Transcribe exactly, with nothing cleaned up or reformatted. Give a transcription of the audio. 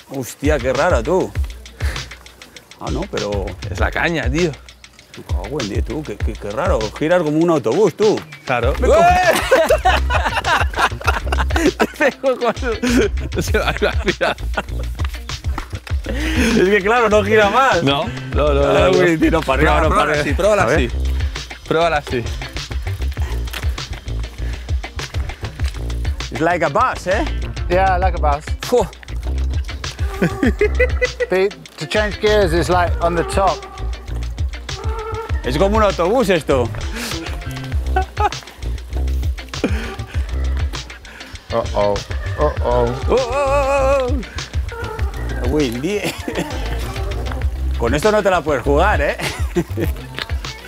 Hostia, qué rara, tú. Ah, no, pero... Es la caña, tío. Oh, buen día, tú. Qué, qué, qué raro. Giras como un autobús, tú. Claro. ¡Me Te dejo con... Se va a girar. Es que claro, no gira más. No, no, no. Ah, no, güey, no. tío, no, para arriba, no, para Pruébala arriba. así, pruébala A ver. así. Pruébala así. It's like a bus, eh? Yeah, like a bus. Fu. The, to change gears is like on the top. Es como un autobús esto. Uh-oh. Uh-oh. Oh, oh, oh, oh. Güey, die- Con esto no te la puedes jugar, ¿eh?